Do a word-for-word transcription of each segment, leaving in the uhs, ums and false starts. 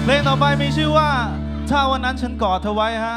เพลงต่อไปมีชื่อว่าถ้าวันนั้นฉันกอดเธอไว้ฮะ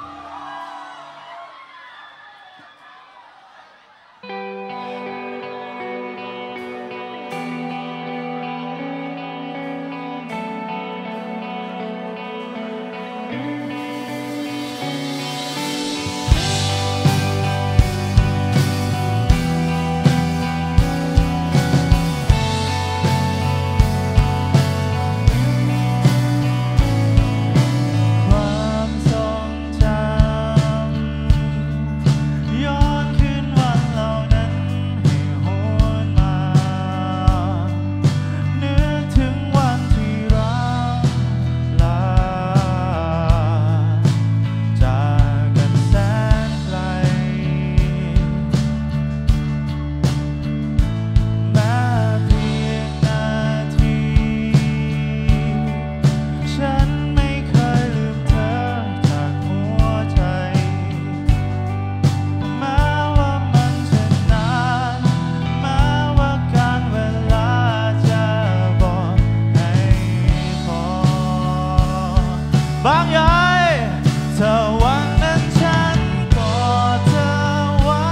บางใหญ่เธอวันนั้นฉันกอดเธอไว้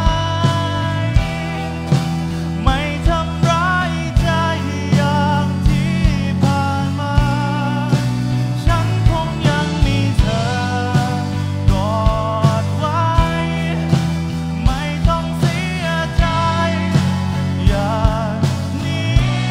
ไม่ทำร้ายใจอย่างที่ผ่านมาฉันคงยังมีเธอกอดไว้ไม่ต้องเสียใจอย่างนี้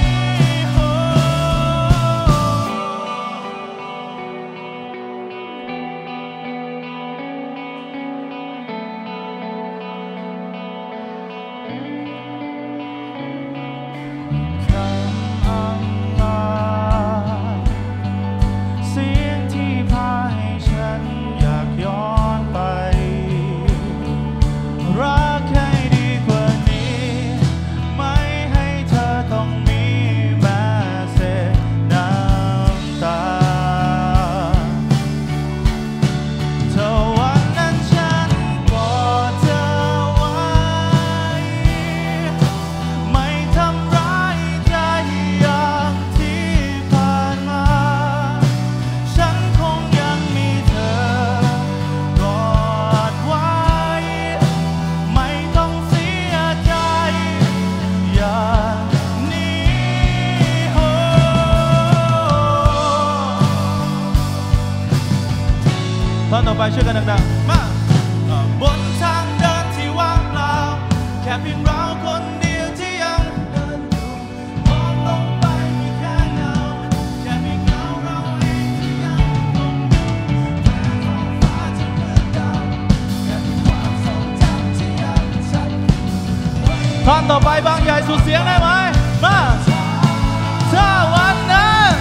ตอนต่อไปช่วยกันดังๆมาบนทางเดินที่ว่างเปล่าแค่เพียงเราคนเดียวที่ยังเดินอยู่มองลงไปมีแค่เงาแค่เพียงเงาเราเองที่ยังคงอยู่แม้ท้องฟ้าจะมืดดำแค่เพียงความทรงจำที่ยังชัดตอนต่อไปบางใหญ่สุดเสียงได้ไหมมาถ้าวันนั้น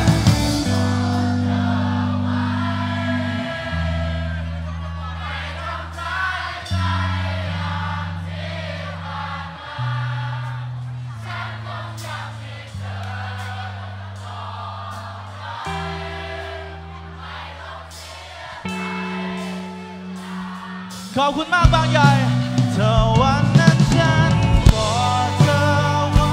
ขอบคุณมากบางใหญ่เธอวันนั้นฉันกอดเธอไว้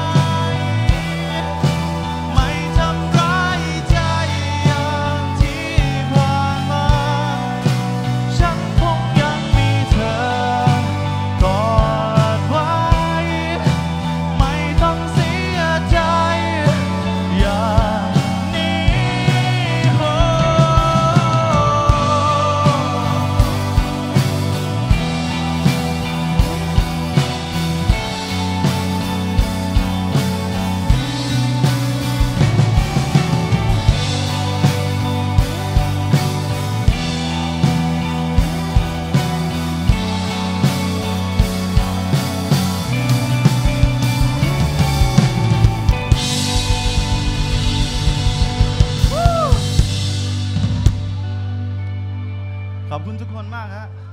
ไม่ทำร้ายใจอย่างที่ผ่านมาฉันคงยังมีเธอกอดไว้ไม่ต้องเสียใจอย่างนี้ขอบคุณทุกคนมากฮะ